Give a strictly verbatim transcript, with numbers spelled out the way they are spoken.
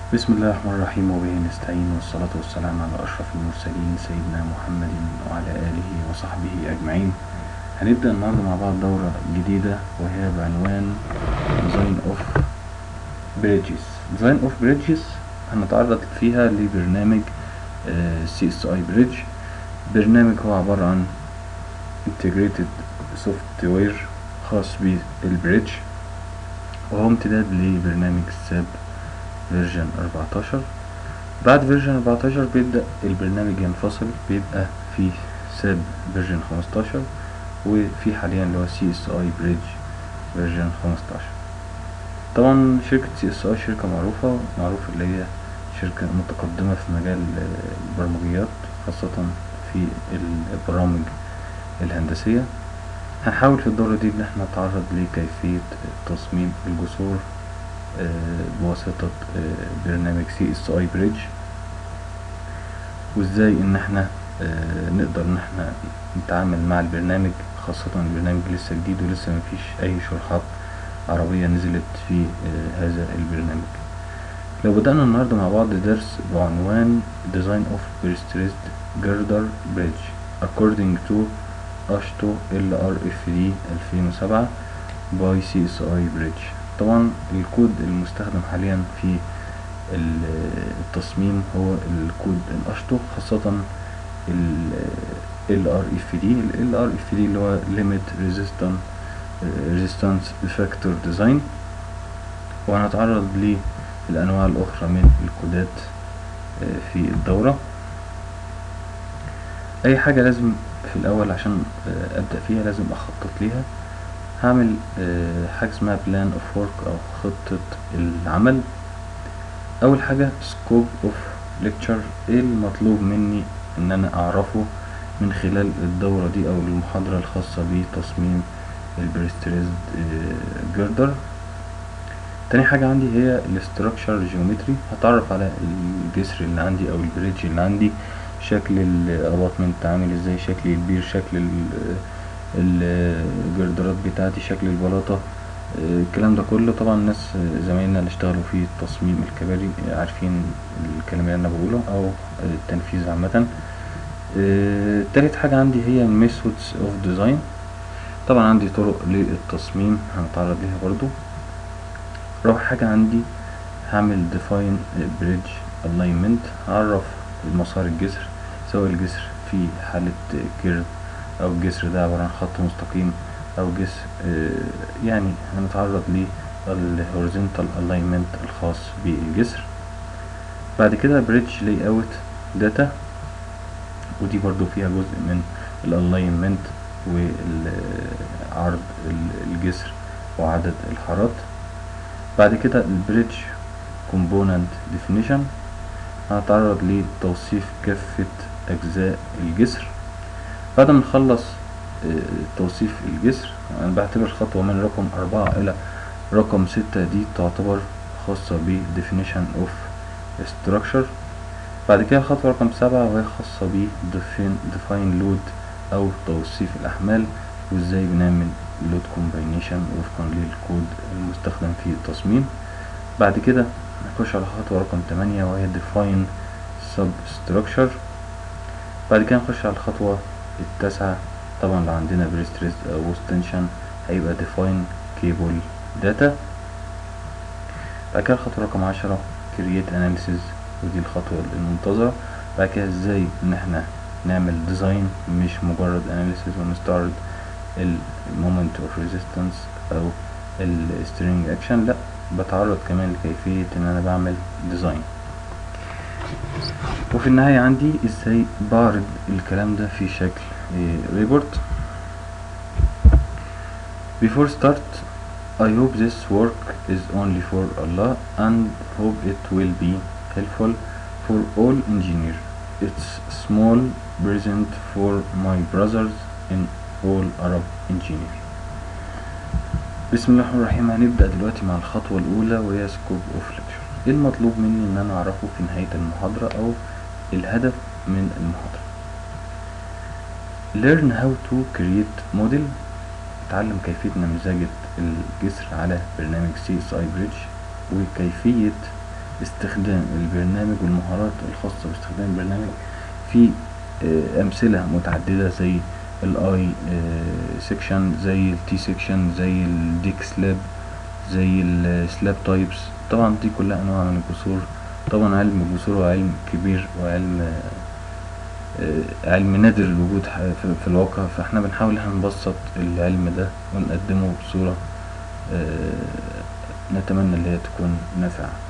بسم الله الرحمن الرحيم، وبه نستعين، والصلاة والسلام على أشرف المرسلين سيدنا محمد وعلى آله وصحبه أجمعين. هنبدأ النهاردة مع بعض دورة جديدة وهي بعنوان Design of Bridges. Design of Bridges هنتعرض فيها لبرنامج سي اس اي Bridge. برنامج هو عبارة عن Integrated Software خاص بالبريدج، وهو امتداد لبرنامج الساب فيرجن أربعتاشر. بعد فيرجن أربعتاشر بيبدأ البرنامج ينفصل، بيبقى في ساب فيرجن خمستاشر، وفي حاليا اللي هو سي اس اي بريدج فيرجن خمستاشر. طبعا شركة سي اس اي شركة معروفة معروفة اللي هي شركة متقدمة في مجال البرمجيات، خاصة في البرامج الهندسية. هنحاول في الدورة دي ان احنا نتعرض لكيفية تصميم الجسور بواسطة برنامج سي اس اي بريدج، وازاي ان احنا نقدر ان احنا نتعامل مع البرنامج، خاصة البرنامج لسه جديد ولسه مفيش اي شروحات عربية نزلت في هذا البرنامج. لو بدأنا النهاردة مع بعض درس بعنوان Design of Pressurized Girder Bridge according to أشتو إل آر إف دي ألفين وسبعة by سي اس اي Bridge. طبعا الكود المستخدم حاليا في التصميم هو الكود الأشتو، خاصة ال إل آر إف دي. ال إل آر إف دي اللي هو Limit Resistance Resistance Factor Design. وهنتعرض للأنواع الأخرى من الكودات في الدورة. أي حاجة لازم في الأول عشان أبدأ فيها لازم أخطط ليها. هعمل حاجة اسمها Plan of Work أو خطة العمل. أول حاجة Scope of Lecture، إيه المطلوب مني إن أنا أعرفه من خلال الدورة دي أو المحاضرة الخاصة بتصميم البريستريزد جردر. تاني حاجة عندي هي الستراكشر جيومتري، هتعرف على الجسر اللي عندي أو البريدج اللي عندي، شكل الاباطمنت عامل ازاي، شكل البير، شكل الجردرات بتاعتي، شكل البلاطة، الكلام ده كله. طبعا الناس زمايلنا اللي اشتغلوا في تصميم الكباري عارفين الكلام اللي انا بقوله او التنفيذ عامة. تالت حاجة عندي هي methods of design. طبعا عندي طرق للتصميم هنتعرض ليها برضو. رابع حاجة عندي هعمل define bridge alignment، هعرف المسار الجسر، سواء الجسر في حالة كيرف او الجسر ده عبارة عن خط مستقيم او جسر يعني هنتعرض للهوريزونتال alignment الخاص بالجسر. بعد كده bridge layout data، ودي برضو فيها جزء من الالاينمنت وعرض الجسر وعدد الحارات. بعد كده البريدج كومبوننت ديفينيشن، هنتعرض لتوصيف كافة أجزاء الجسر. بعد ما نخلص توصيف الجسر، أنا بعتبر الخطوة من رقم أربعة إلى رقم ستة دي تعتبر خاصة ب definition of structure. بعد كده الخطوة رقم سبعة وهي خاصة ب define load أو توصيف الأحمال، وإزاي بنعمل load combination وفقا للكود المستخدم في التصميم. بعد كده نخش على خطوة رقم تمانية وهي define substructure. بعد كده نخش على الخطوة التاسعة، طبعا لو عندنا بريستريس أو tension هيبقى define cable data. بعد كده الخطوة رقم عشرة create analysis، ودي الخطوة المنتظرة. بعد كده ازاي ان احنا نعمل ديزاين مش مجرد analysis ونستعرض ال moment of resistance او ال string action، لا بتعرض كمان لكيفية ان انا بعمل ديزاين. وفي النهاية عندي ازاي بعرض الكلام ده في شكل ريبورت. Before start I hope this work is only for Allah and hope it will be helpful for all engineers. It's small present for my brothers in all Arab engineer. بسم الله الرحمن الرحيم. هنبدأ دلوقتي مع الخطوة الأولى وهي scope of lecture. ايه المطلوب مني ان انا اعرفه في نهاية المحاضرة او الهدف من المحاضرة؟ learn how to create model، اتعلم كيفية نموذجة الجسر على برنامج سي اس اي Bridge، وكيفية استخدام البرنامج والمهارات الخاصة باستخدام البرنامج في آه، أمثلة متعددة زي الاي سيكشن، زي التي سيكشن، زي الديكس لاب، زي السلاب تايبس. طبعا دي كلها انواع من الجسور. طبعا علم الجسور هو علم كبير وعلم آه، علم نادر الوجود ح- في في الواقع، فاحنا بنحاول احنا نبسط العلم ده ونقدمه بصورة آه، نتمنى اللي هي تكون نافعة.